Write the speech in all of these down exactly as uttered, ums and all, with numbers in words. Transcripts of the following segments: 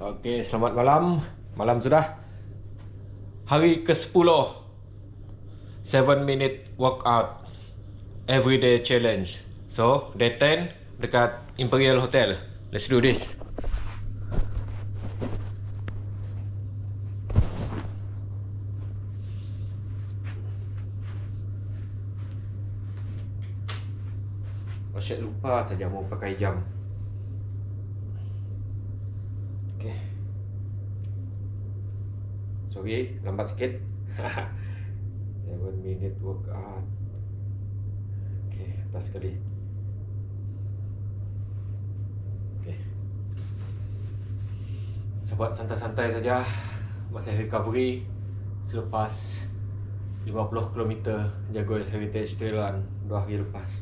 Okey, selamat malam. Malam sudah. Hari ke sepuluh. seven minute workout. Everyday challenge. So, day ten dekat Imperial Hotel. Let's do this. Oh shit, lupa saja mau pakai jam. Okay. Sorry, lambat sikit. seven minute workout. Okay, atas sekali. Okay. Buat santai-santai saja. Masih recovery selepas lima puluh kilometer jaga Heritage Trail Run dua hari lepas.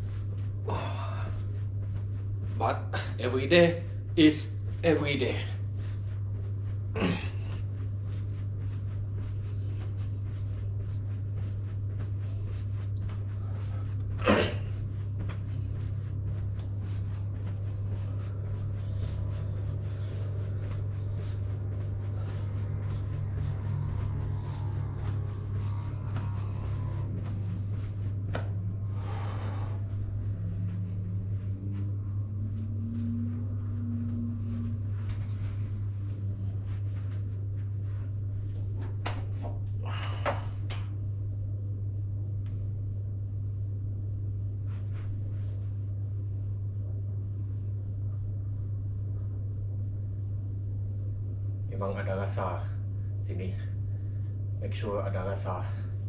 But every day is every day. Memang ada rasa sini. Make sure ada rasa.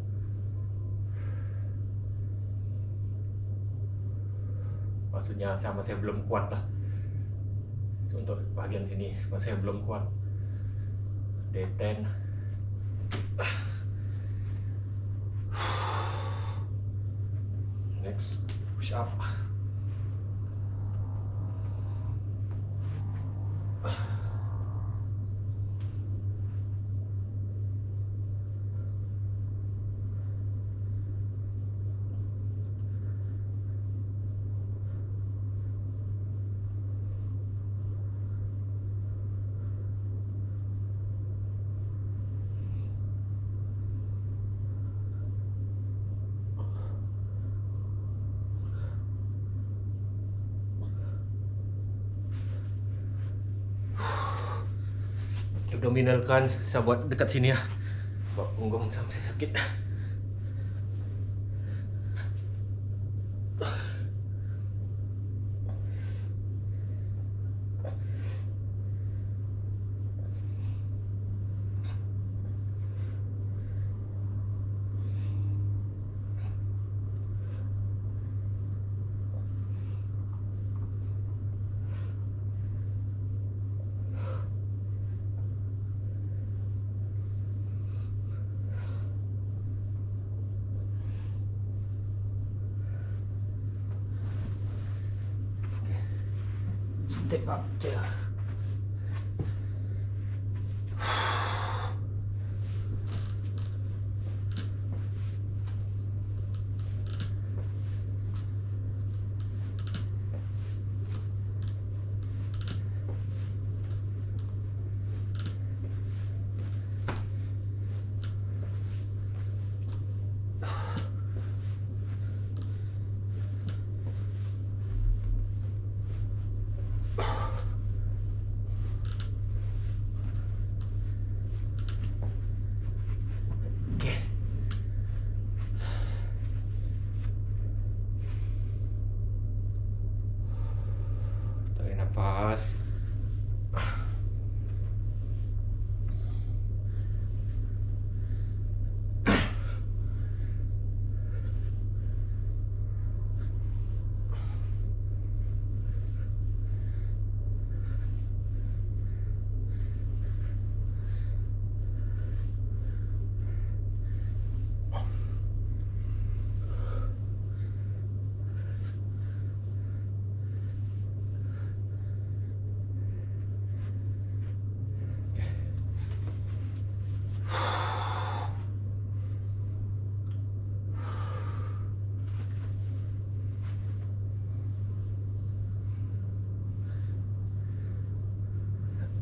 Maksudnya saya masih belum kuat lah. Untuk bahagian sini masih belum kuat. Day ten. Next, push up. Abdominal kan saya buat dekat sini ya. Buat punggung saya masih sakit. Step up je. Nafas.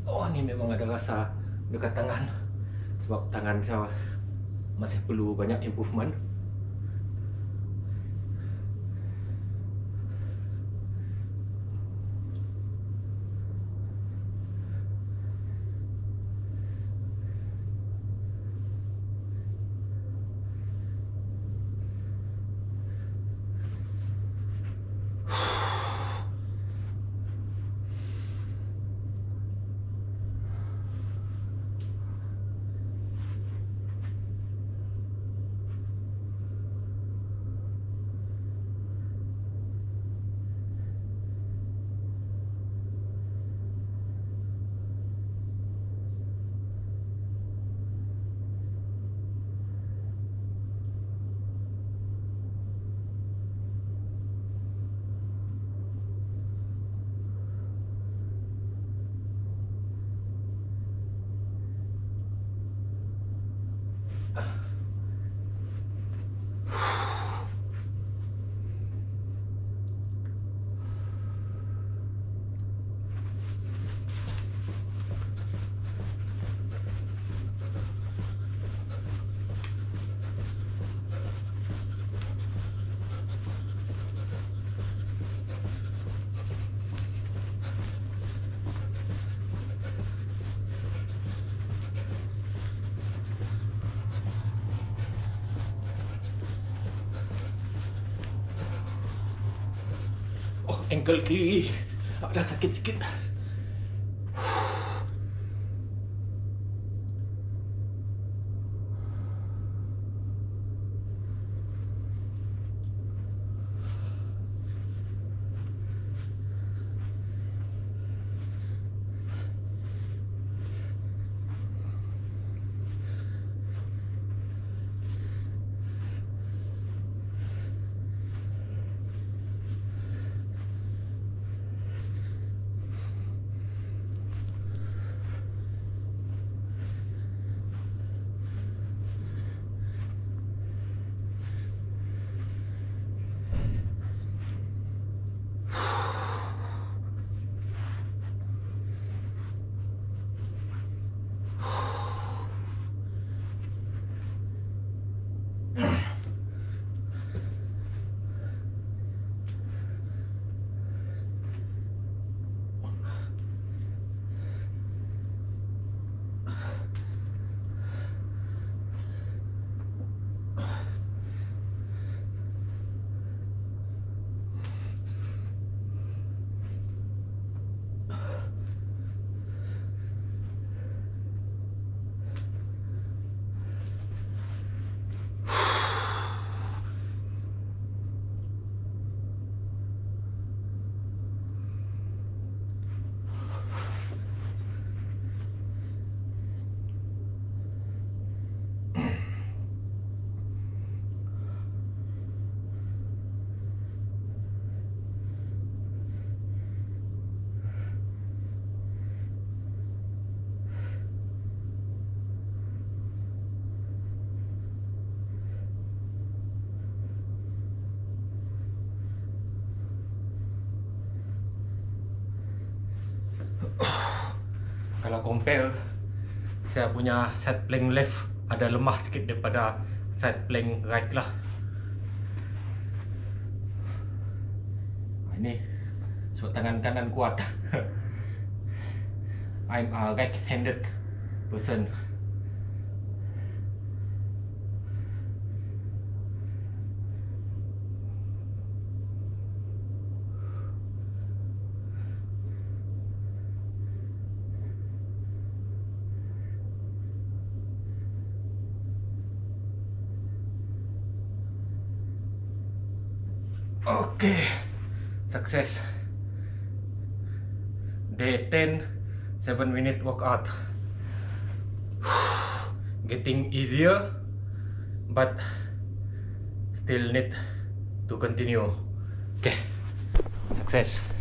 Oh, ni memang ada rasa dekat tangan. Sebab tangan saya masih perlu banyak improvement. Ankle kiri ada sakit sikit. Kalau compare, saya punya side plank left ada lemah sikit daripada side plank right lah. Ini sebab tangan kanan kuat. I'm a right-handed person. Oke, okay. Sukses. Day ten, seven minute workout. Getting easier, but still need to continue. Oke, okay. Sukses.